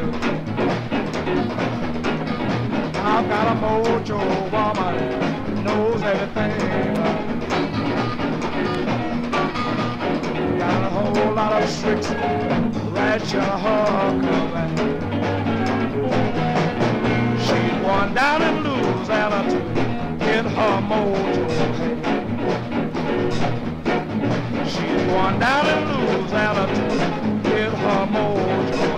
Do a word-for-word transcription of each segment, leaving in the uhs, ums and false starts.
I've got a mojo woman, knows everything. Got a whole lot of tricks right to her coming. She's going down in Louisiana to get her mojo. She's going down in Louisiana to get her mojo.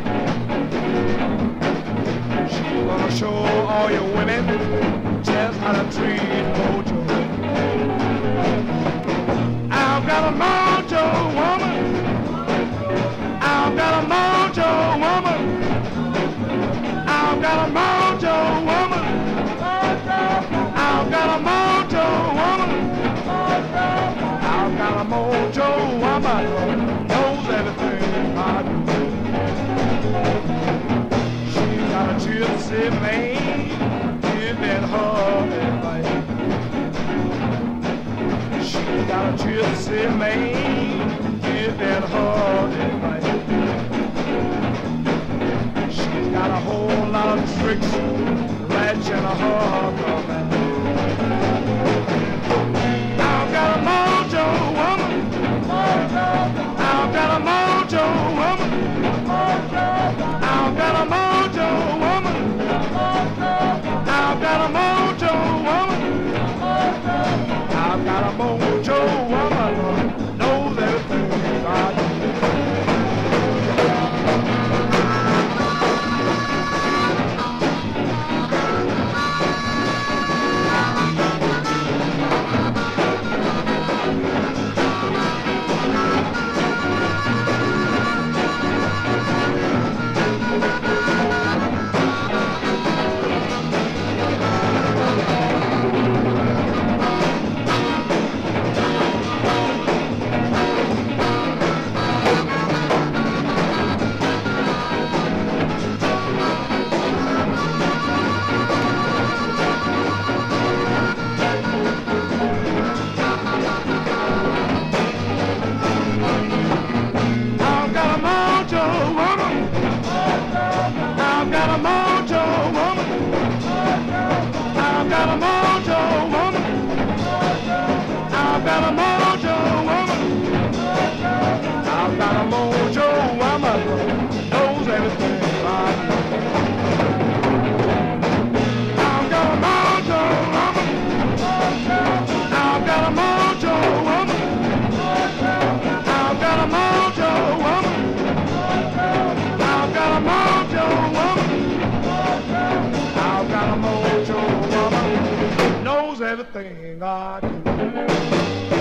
She's gonna show all you women just how to treat mojo. I've got a mojo woman. I've got a mojo woman. I've got a mojo woman. I've got a mojo woman. I've got a mojo woman. Knows everything I do. She's got a gypsy man giving her advice. She's got a gypsy man giving her advice. She's got a whole lot of tricks right in her coming. I've got a mojo woman. I've got a mojo woman. I've got a mojo woman. I've got a mojo woman. I've got a mojo woman. Knows everything I do. Everything I do.